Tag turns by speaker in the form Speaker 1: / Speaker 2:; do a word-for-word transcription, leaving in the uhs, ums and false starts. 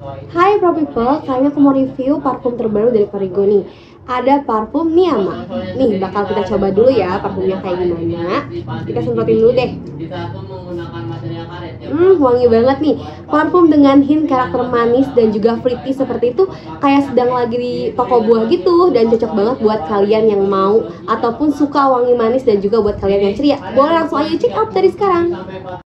Speaker 1: Hai Pro People, kali ini aku mau review parfum terbaru dari Perrigo nih. Ada parfum Niyama. Nih, bakal kita coba dulu ya parfumnya kayak gimana. Kita semprotin dulu deh. Hmm, wangi banget nih. Parfum dengan hint karakter manis dan juga fruity seperti itu, kayak sedang lagi di toko buah gitu. Dan cocok banget buat kalian yang mau ataupun suka wangi manis dan juga buat kalian yang ceria. Boleh langsung aja check out dari sekarang.